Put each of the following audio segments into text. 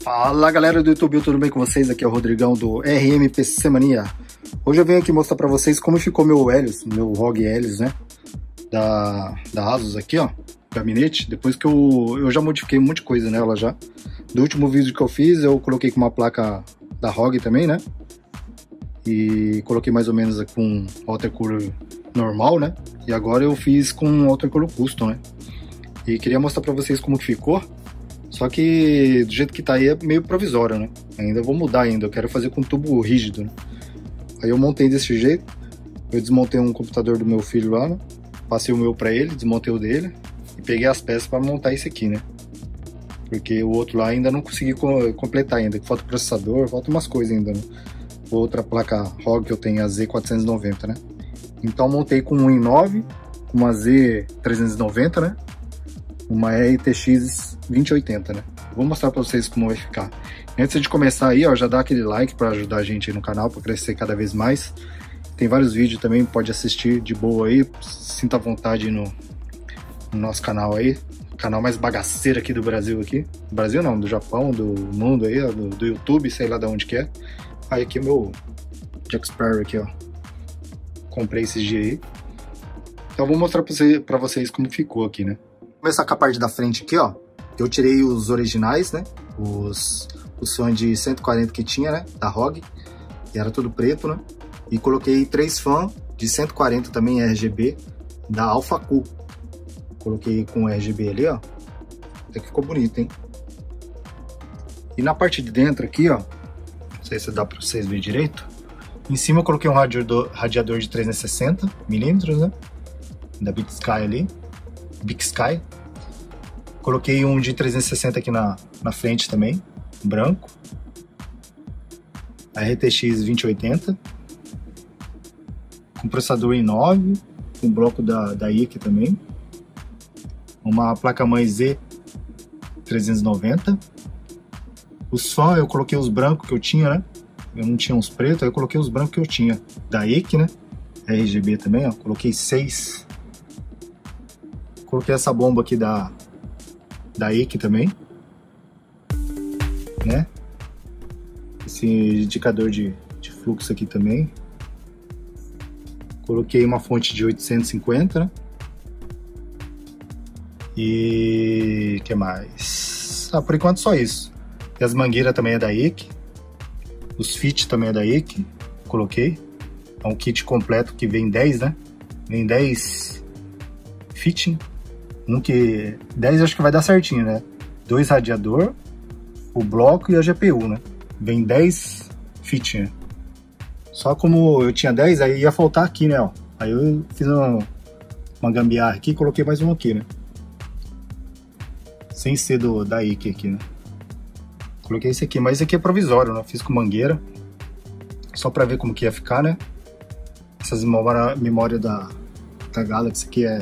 Fala galera do YouTube, tudo bem com vocês? Aqui é o Rodrigão do RMPC Mania. Hoje eu venho aqui mostrar pra vocês como ficou meu Helios, meu ROG Helios, né? Da Asus aqui, ó, gabinete. Depois que eu já modifiquei um monte de coisa nela já. Do último vídeo que eu fiz, eu coloquei com uma placa da ROG também, né? E coloquei mais ou menos com watercooler normal, né? E agora eu fiz com watercooler custom, né? E queria mostrar pra vocês como que ficou. Só que do jeito que tá aí é meio provisório, né? Ainda vou mudar ainda, eu quero fazer com tubo rígido, né? Aí eu montei desse jeito. Eu desmontei um computador do meu filho lá, né? Passei o meu pra ele, desmontei o dele e peguei as peças para montar esse aqui, né? Porque o outro lá ainda não consegui completar ainda, falta processador, falta umas coisas ainda, né? Outra placa ROG que eu tenho, a Z490, né? Então montei com um i9, com uma Z390, né? Uma RTX 2080, né? Vou mostrar para vocês como vai ficar. Antes de começar aí, ó, já dá aquele like para ajudar a gente aí no canal, para crescer cada vez mais. Tem vários vídeos também, pode assistir de boa aí, sinta à vontade no nosso canal aí. Canal mais bagaceiro aqui do Brasil aqui. Do Brasil não, do Japão, do mundo aí, ó, do YouTube, sei lá de onde que é. Aí aqui o meu Jack Sparrow aqui, ó. Comprei esses dias aí. Então vou mostrar para vocês como ficou aqui, né? Vou começar com a parte da frente aqui, ó. Eu tirei os originais, né? Os fãs de 140 que tinha, né? Da ROG. E era tudo preto, né? E coloquei 3 fãs de 140 também RGB da AlphaCool. Coloquei com RGB ali, ó. Até que ficou bonito, hein? E na parte de dentro aqui, ó. Não sei se dá pra vocês verem direito. Em cima eu coloquei um radiador de 360 milímetros, né? Da Big Sky ali. Big Sky. Coloquei um de 360 aqui na frente também, branco. A RTX 2080. Com processador i9, com bloco da IC também. Uma placa-mãe Z390. Os fãs eu coloquei os brancos que eu tinha, né? Eu não tinha uns pretos, aí eu coloquei os brancos que eu tinha. Da IC, né? RGB também, ó. Coloquei 6. Coloquei essa bomba aqui da IC também, né? Esse indicador de fluxo aqui também. Coloquei uma fonte de 850, né? E que mais? Ah, por enquanto só isso. E as mangueiras também é da IC. Os fit também é da IC. Coloquei. É um kit completo que vem 10, né? Vem 10 fitting. 10 acho que vai dar certinho, né? 2 radiador, o bloco e a GPU, né? Vem 10 fit, né? Só como eu tinha 10, aí ia faltar aqui, né? Ó. Aí eu fiz uma gambiarra aqui e coloquei mais um aqui, né? Sem ser da IC aqui, né? Coloquei esse aqui, mas esse aqui é provisório, né? Fiz com mangueira. Só pra ver como que ia ficar, né? Essas memórias da Galaxy aqui é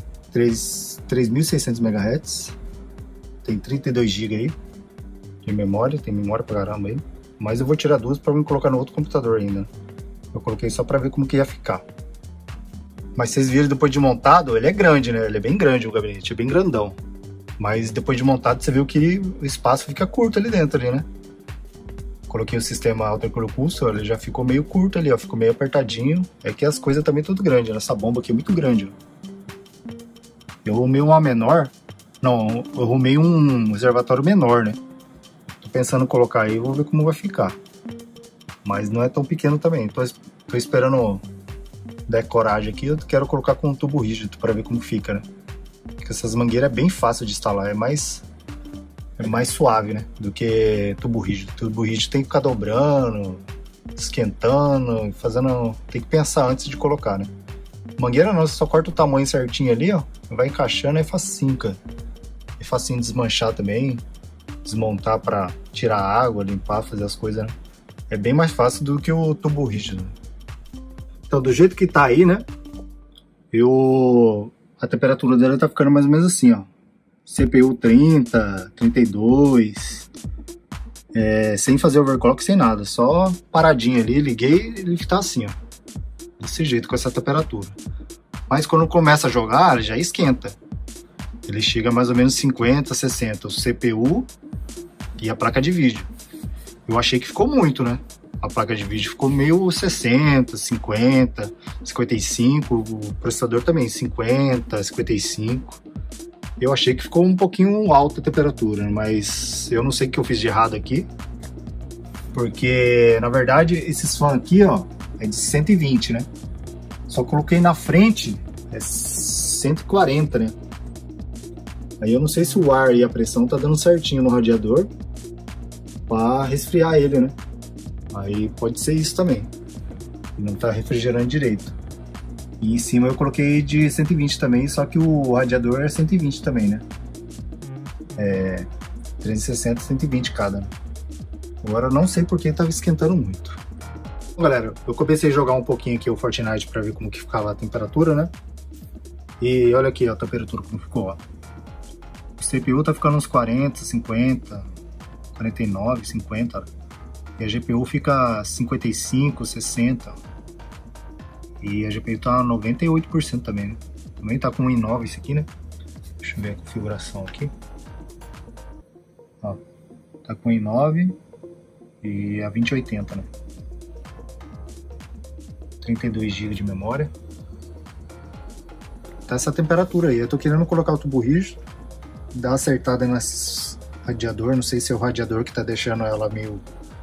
3.600 MHz, tem 32 GB aí de memória, tem memória pra caramba aí, mas eu vou tirar duas pra me colocar no outro computador ainda. Eu coloquei só pra ver como que ia ficar. Mas vocês viram depois de montado, ele é grande, né? Ele é bem grande o gabinete, é bem grandão. Mas depois de montado você viu que o espaço fica curto ali dentro, ali, né? Coloquei o sistema watercooler custom, ele já ficou meio curto ali, ó, ficou meio apertadinho. É que as coisas também tudo grande, né? Essa bomba aqui é muito grande, ó. Eu arrumei uma menor, não, eu arrumei um reservatório menor, né? Tô pensando em colocar aí, vou ver como vai ficar. Mas não é tão pequeno também, tô esperando dar coragem aqui, eu quero colocar com um tubo rígido para ver como fica, né? Porque essas mangueiras é bem fácil de instalar, é mais suave, né? Do que tubo rígido. Tubo rígido tem que ficar dobrando, esquentando, tem que pensar antes de colocar, né? Mangueira não, você só corta o tamanho certinho ali, ó. Vai encaixando, é facinho, cara. É facinho de desmanchar também. Desmontar pra tirar água, limpar, fazer as coisas, né? É bem mais fácil do que o tubo rígido. Então, do jeito que tá aí, né? A temperatura dela tá ficando mais ou menos assim, ó. CPU 30, 32. Sem fazer overclock, sem nada. Só paradinho ali, liguei e ele tá assim, ó. Desse jeito, com essa temperatura. Mas quando começa a jogar, ele já esquenta. Ele chega a mais ou menos 50, 60. O CPU e a placa de vídeo. Eu achei que ficou muito, né? A placa de vídeo ficou meio 60, 50, 55, o processador também 50, 55. Eu achei que ficou um pouquinho alta a temperatura, mas eu não sei o que eu fiz de errado aqui. Porque, na verdade, esses fãs aqui, ó, é de 120, né? Só coloquei na frente, é 140, né? Aí eu não sei se o ar e a pressão tá dando certinho no radiador para resfriar ele, né? Aí pode ser isso também. Não tá refrigerando direito. E em cima eu coloquei de 120 também, só que o radiador é 120 também, né? É 360, 120 cada, né? Agora eu não sei porque tava esquentando muito. Bom, galera, eu comecei a jogar um pouquinho aqui o Fortnite para ver como que ficava a temperatura, né? E olha aqui ó, a temperatura como ficou, ó. O CPU tá ficando uns 40, 50, 49, 50, ó. E a GPU fica 55, 60. E a GPU tá 98% também, né? Também tá com 1,9 esse aqui, né? Deixa eu ver a configuração aqui. Ó, tá com 1,9 e a 2080, né? 32 GB de memória. Tá essa temperatura aí. Eu tô querendo colocar o tubo rígido, dar uma acertada nesse radiador. Não sei se é o radiador que tá deixando ela meio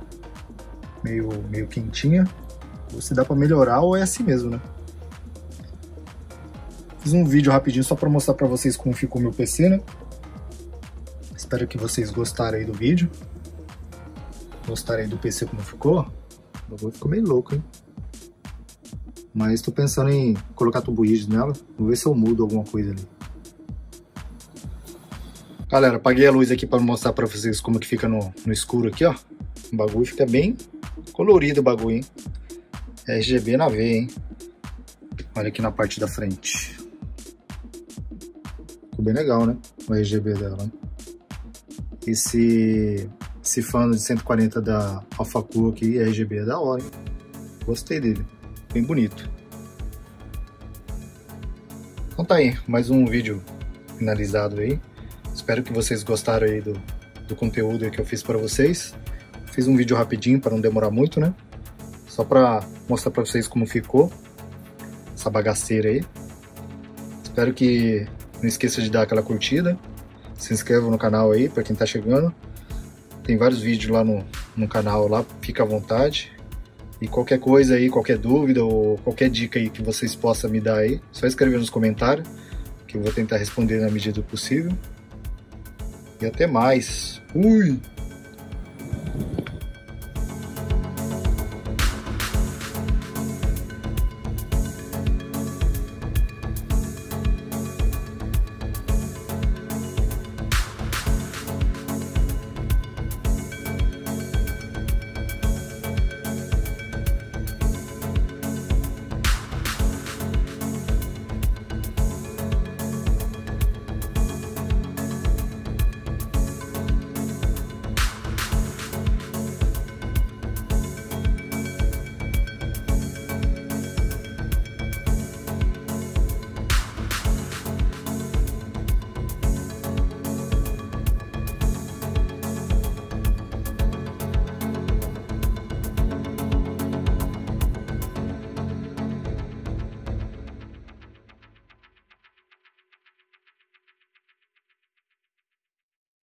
quentinha, ou se dá pra melhorar, ou é assim mesmo, né? Fiz um vídeo rapidinho só pra mostrar pra vocês como ficou meu PC, né? Espero que vocês gostaram aí do vídeo. Gostaram aí do PC como ficou. O bagulho ficou meio louco, hein? Mas tô pensando em colocar tubo rígido nela. Vou ver se eu mudo alguma coisa ali. Galera, apaguei a luz aqui pra mostrar pra vocês como que fica no escuro aqui, ó. O bagulho fica bem colorido, o bagulho, hein? RGB na veia, hein? Olha aqui na parte da frente. Ficou bem legal, né? O RGB dela, né? Esse fã de 140 da AlphaCool aqui, RGB é da hora, hein? Gostei dele. Bem bonito. Então tá aí, mais um vídeo finalizado aí. Espero que vocês gostaram aí do conteúdo que eu fiz para vocês. Fiz um vídeo rapidinho para não demorar muito, né? Só para mostrar para vocês como ficou essa bagaceira aí. Espero que não esqueça de dar aquela curtida. Se inscreva no canal aí para quem tá chegando. Tem vários vídeos lá no canal lá, fica à vontade. E qualquer coisa aí, qualquer dúvida ou qualquer dica aí que vocês possam me dar aí, só escrever nos comentários, que eu vou tentar responder na medida do possível. E até mais. Fui!